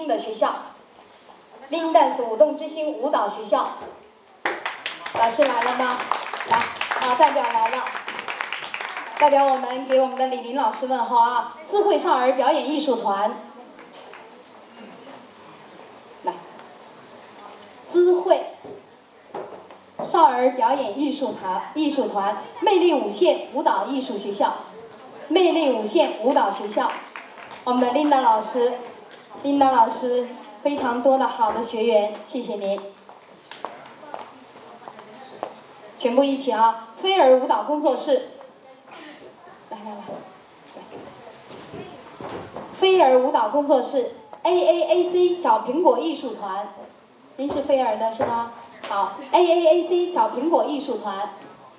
心的学校，Lin Dance 舞动之星舞蹈学校。老师来了吗？来，啊，代表来了。代表我们给我们的李林老师问候啊！资慧少儿表演艺术团，来，资慧少儿表演艺术团，魅力无限舞蹈艺术学校，魅力无限舞蹈学校，我们的琳达老师非常多的好的学员，谢谢您。全部一起啊！飞儿舞蹈工作室。来，飞儿舞蹈工作室 ，AAAC 小苹果艺术团，您是飞儿的是吗？好 ，AAAC 小苹果艺术团，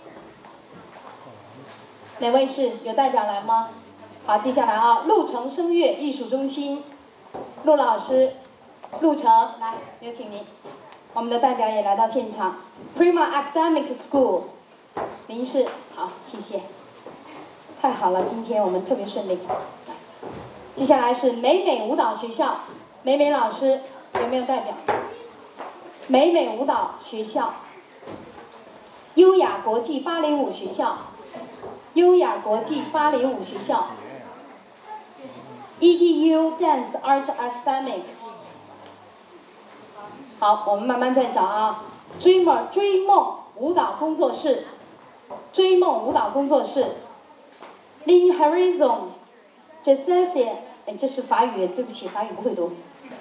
哪位是有代表来吗？好，接下来啊，陆城声乐艺术中心，陆老师，陆城来，有请您。我们的代表也来到现场 ，Prima Academic School， 您是好，谢谢。太好了，今天我们特别顺利。接下来是美美舞蹈学校，美美老师有没有代表？美美舞蹈学校，优雅国际芭蕾舞学校，优雅国际芭蕾舞学校 ，EDU Dance Art Academic。好，我们慢慢再找啊。追梦舞蹈工作室，追梦舞蹈工作室。Lin Horizon Jessie， 哎，这是法语，对不起，法语不会读。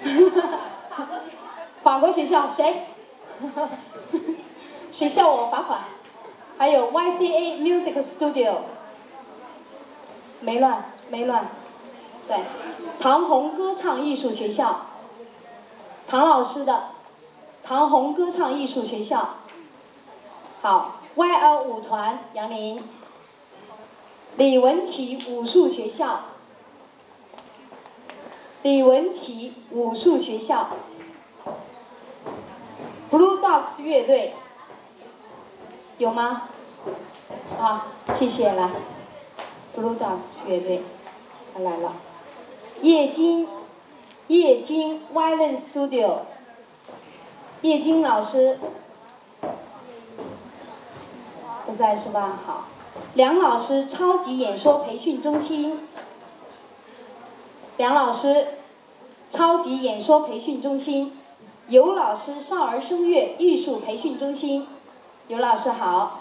法国学校谁？谁笑我罚款？还有 YCA Music Studio， 没乱。对，唐红歌唱艺术学校，唐老师的唐红歌唱艺术学校。好 ，YL 舞团杨林。李文琪武术学校，李文琪武术学校 ，Blue Dogs 乐队有吗？啊，谢谢，来 ，Blue Dogs 乐队，他来了。叶金 Violin Studio， 叶金老师不在是吧？好。梁老师超级演说培训中心，梁老师超级演说培训中心，尤老师少儿声乐艺术培训中心，尤老师好。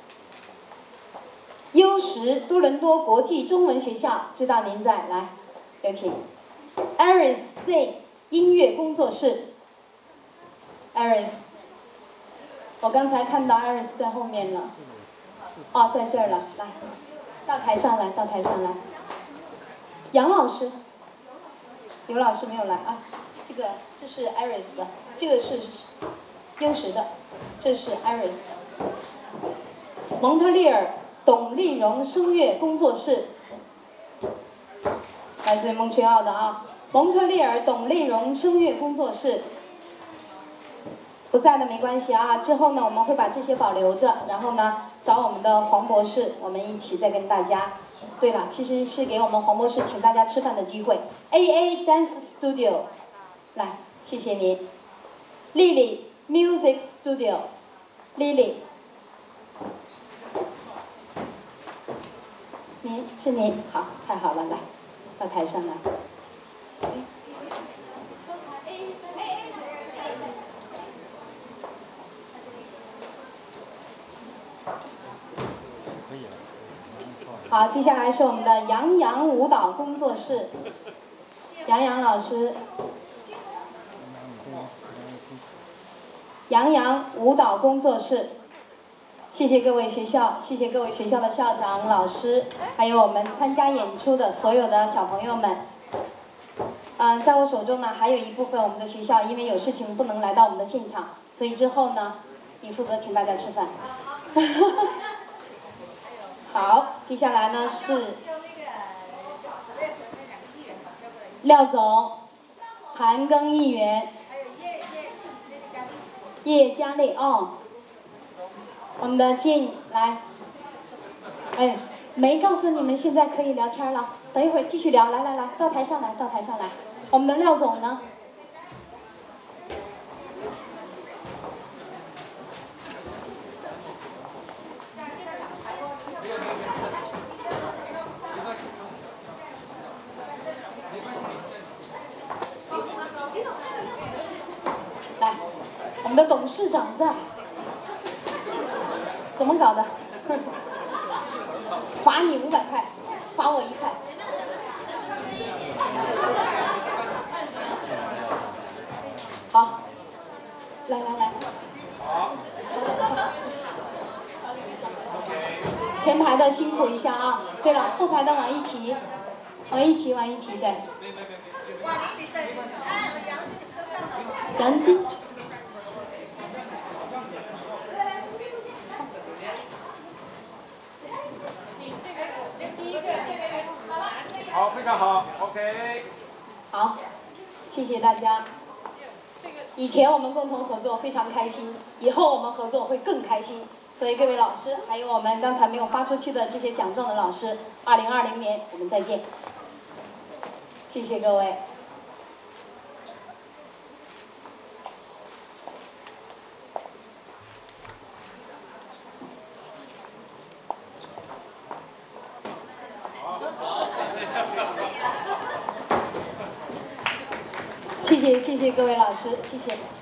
优实多伦多国际中文学校，知道您在，来，有请。Iris Z 音乐工作室 ，Iris， 我刚才看到 Iris 在后面了。哦，在这儿了，来，到台上来。杨老师，尤老师没有来啊。这是 Iris 的，这个是优实的，这是 Iris 的。蒙特利尔董丽蓉声乐工作室，来自蒙特利尔的啊，蒙特利尔董丽蓉声乐工作室。不在的没关系啊，之后呢我们会把这些保留着，然后呢找我们的黄博士，我们一起再跟大家。对了，其实是给我们黄博士请大家吃饭的机会。AA Dance Studio， 来，谢谢您。Lily Music Studio，Lily， 您是您，好，太好了，来，到台上来。好，接下来是我们的杨洋舞蹈工作室，杨洋老师，杨洋舞蹈工作室，谢谢各位学校，谢谢各位学校的校长、老师，还有我们参加演出的所有的小朋友们。在我手中呢，还有一部分我们的学校因为有事情不能来到我们的现场，所以之后呢，你负责请大家吃饭。好，接下来呢是廖总、韩庚议员、叶佳丽哦，我们的 Jane 来，哎，没告诉你们现在可以聊天了，等一会儿继续聊，来，到台上来，我们的廖总呢？ 们的董事长在，怎么搞的？罚你500块，罚我1块。好，来，好，调整一下。前排的辛苦一下啊！对了，后排的往一起，对。杨晶。 好，非常好 ，OK。 好，谢谢大家。以前我们共同合作非常开心，以后我们合作会更开心。所以各位老师，还有我们刚才没有发出去的这些奖状的老师，2020年我们再见。谢谢各位。谢谢各位老师，谢谢。